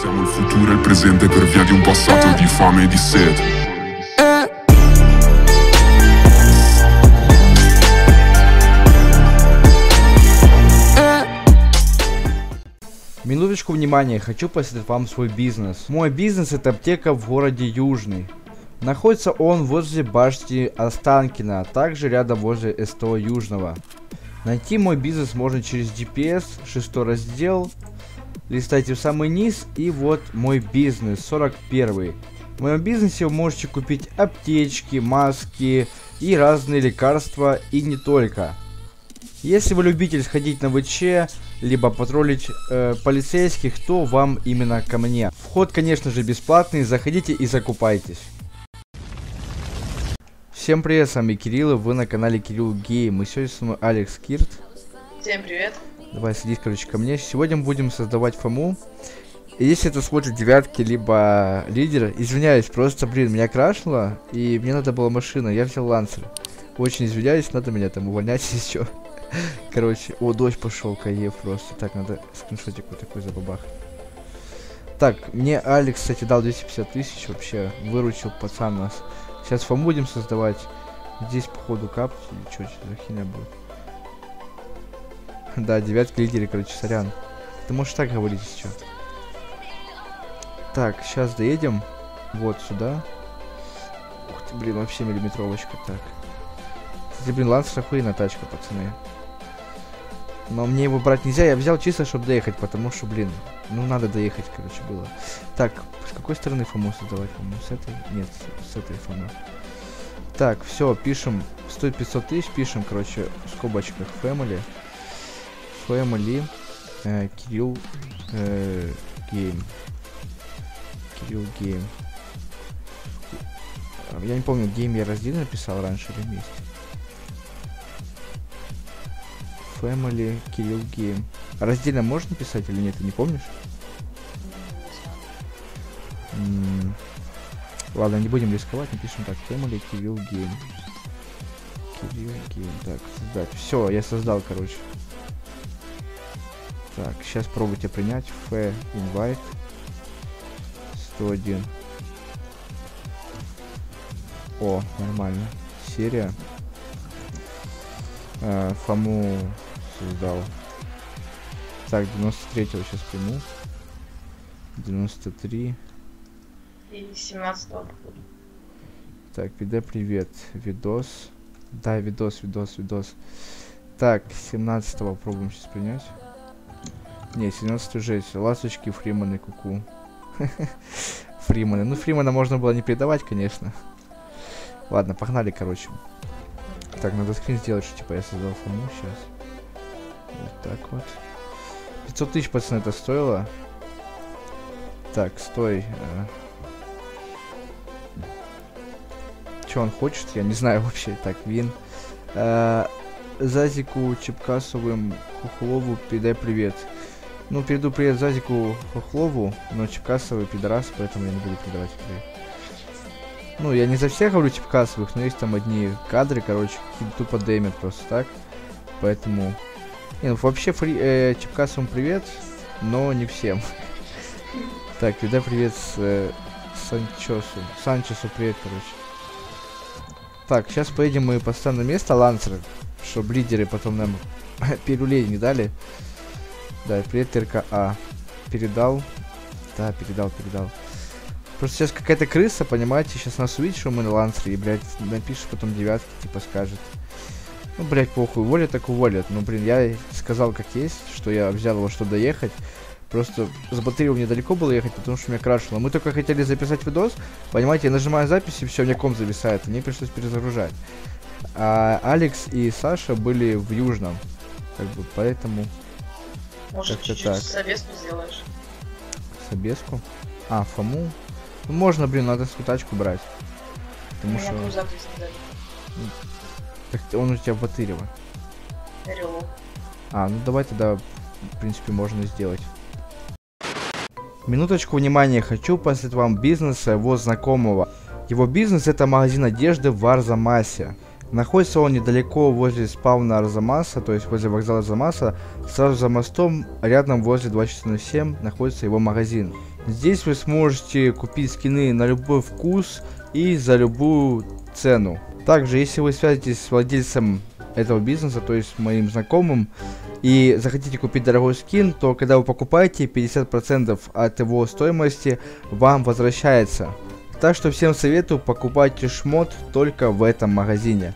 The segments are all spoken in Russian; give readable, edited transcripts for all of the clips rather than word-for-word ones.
Siamo il futuro e il presente per via di un passato di fame e di sete. Минуточку внимания, хочу посоветовать вам свой бизнес. Мой бизнес — это аптека в городе Южный. Находится он возле башни Останкино, а также рядом возле СТО Южного. Найти мой бизнес можно через GPS, 6 раздел, листайте в самый низ, и вот мой бизнес, 41. В моем бизнесе вы можете купить аптечки, маски и разные лекарства, и не только. Если вы любитель сходить на ВЧ, либо патрулить полицейских, то вам именно ко мне. Вход, конечно же, бесплатный, заходите и закупайтесь. Всем привет, с вами Кирилл, и вы на канале Кирилл Гейм. И сегодня со мной Алекс Кирт. Всем привет. Давай садись, короче, ко мне. Сегодня мы будем создавать фому. И если это смотрят девятки, либо лидер, извиняюсь, просто, блин, меня крашнуло, и мне надо была машина, я взял лансер. Очень извиняюсь, надо меня там увольнять еще. Короче, о, дождь пошел, каев просто. Так, надо скриншотик вот такой забабахать. Так, мне Алекс, кстати, дал 250 тысяч, вообще выручил пацан нас. Сейчас фому будем создавать. Здесь, походу, капать или что за херня будет. Да, девятки лидеры, короче, сорян. Ты можешь так говорить еще. Так, сейчас доедем. Вот сюда. Ух ты, блин, вообще миллиметровочка. Так. Кстати, блин, лансер охуенная тачка, пацаны. Но мне его брать нельзя, я взял чисто, чтобы доехать, потому что, блин, ну надо доехать, короче, было. Так, с какой стороны фому создавать? Фому с этой? Нет, с этой фому. Так, все, пишем, стоит 500 тысяч, пишем, короче, в скобочках family. Family, Кирилл Гейм. Кирилл Гейм. Я не помню, гейм я раздельно написал раньше или вместе. Family, Кирилл Гейм. Раздельно можно писать или нет, ты не помнишь? Ладно, не будем рисковать, напишем так. Family, Кирилл Гейм. Кирилл Гейм. Так, создать. Все, я создал, короче. Так, сейчас пробуйте принять. Invite. 101. О, нормально. Серия. Фому создал. Так, 93-го сейчас приму. 93. И 17-го. Так, ПД привет. Видос. Да, видос. Так, 17-го попробуем сейчас принять. Не, 17-й жесть. Ласточки, Фриманы, куку. Фриманы. Ну, Фримана можно было не передавать, конечно. Ладно, погнали, короче. Так, надо скрин сделать, что типа я создал фому сейчас. Вот так вот. 500 тысяч, пацаны, это стоило. Так, стой. Что он хочет? Я не знаю вообще. Так, Вин. Зазику, Чепкасовым, Хохлову, передай привет. Ну, перейду привет Зазику, Хохлову, но Чепкасовый пидорас, поэтому я не буду передавать привет. Ну, я не за всех говорю Чепкасовых, но есть там одни кадры, короче, какие-то тупо дэмят просто так. Поэтому... Не, ну, вообще Чепкасовым привет, но не всем. Так, передай привет Санчесу привет, короче. Так, сейчас поедем мы поставим на место лансера, чтобы лидеры потом нам перулей не дали. Да, привет РКА. Передал. Да, передал. Просто сейчас какая-то крыса, понимаете, сейчас нас увидит, что мы на лансере, и, блядь, напишет потом девятки, типа скажет. Ну, блядь, похуй, уволят так уволят. Ну, блин, я сказал как есть, что я взял его, чтобы доехать. Просто с батареей мне далеко было ехать, потому что меня крашило. Мы только хотели записать видос, понимаете, я нажимаю запись, и все, мне комп зависает, мне пришлось перезагружать. А Алекс и Саша были в Южном, как бы, поэтому... Может, чуть-чуть собеску сделаешь? Собеску? А, фому? Ну, можно, блин, надо свою тачку брать. Потому что... Могу запись дать. Так он у тебя в Батырево. А, ну давай тогда, в принципе, можно сделать. Минуточку внимания, хочу посоветовать вам бизнес его знакомого. Его бизнес — это магазин одежды в Арзамасе. Находится он недалеко возле спавна Арзамаса, то есть возле вокзала Арзамаса. Сразу за мостом, рядом возле 2407, находится его магазин. Здесь вы сможете купить скины на любой вкус и за любую цену. Также, если вы связываетесь с владельцем этого бизнеса, то есть моим знакомым, и захотите купить дорогой скин, то когда вы покупаете, 50% от его стоимости вам возвращается. Так что всем советую, покупайте шмот только в этом магазине.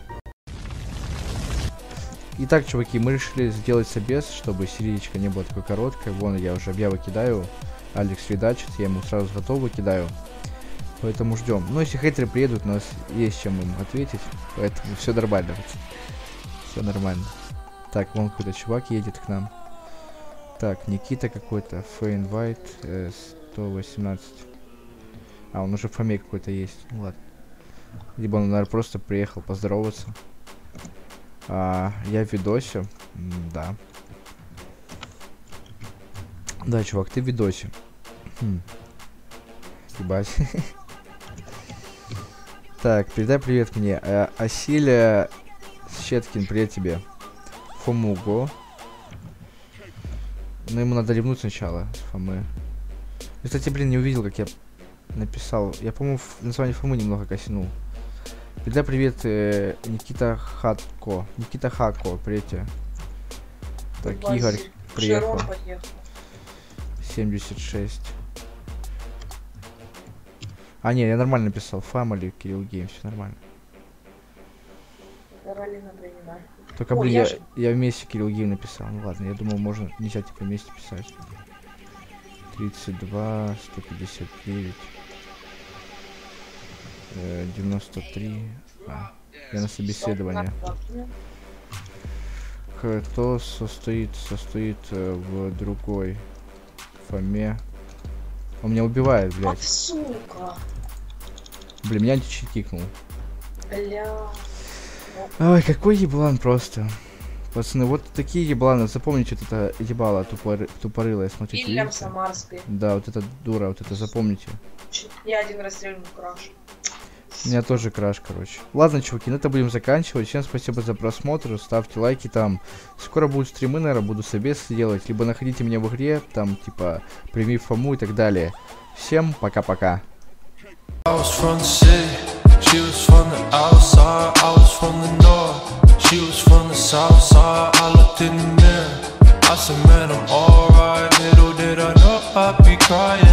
Итак, чуваки, мы решили сделать собес, чтобы сериечка не была такой короткой. Вон, я уже объявы кидаю. Алекс редачит, я ему сразу готовы кидаю. Поэтому ждем. Но если хейтеры приедут, у нас есть чем им ответить. Поэтому все нормально. Все нормально. Так, вон какой-то чувак едет к нам. Так, Никита какой-то. Фейнвайт 118. А, он уже в фаме какой-то есть. Ну ладно. Либо он, наверное, просто приехал поздороваться. Я в видосе. Да. Да, чувак, ты в видосе. Ебать. Так, передай привет мне. Асиля Щеткин, привет тебе. Фомуго. Но ему надо ревнуть сначала с Фомы. Я, кстати, блин, не увидел, как я написал. Я, по-моему, название Фомы немного косянул. Передай привет, Никита Хатко. Никита Хако, привет тебе. Так, Игорь приехал. 76. А, не, я нормально написал. Family, Кирилл Гейм, все нормально. Только, блин, я вместе Кирилл Гейм написал. Ну ладно, я думал, можно нельзя типа вместе писать. 32, 159. 93. Я на собеседование. Кто состоит в другой Фоме. Он меня убивает, блядь. Ах, сука. Блин, меня античит кикнул. Бля. Ой, какой еблан просто. Пацаны, вот такие ебланы. Запомните вот это ебало тупорылое, смотрите. Ильям Самарской. Да, вот эта дура, вот это запомните. Я один расстрелян в краш. У меня тоже краш, короче. Ладно, чуваки, на это будем заканчивать. Всем спасибо за просмотр. Ставьте лайки там. Скоро будут стримы, наверное, буду собесы делать. Либо находите меня в игре, там, типа, прими Фому и так далее. Всем пока-пока. I said, man, I'm alright. Little did I know I'd be crying.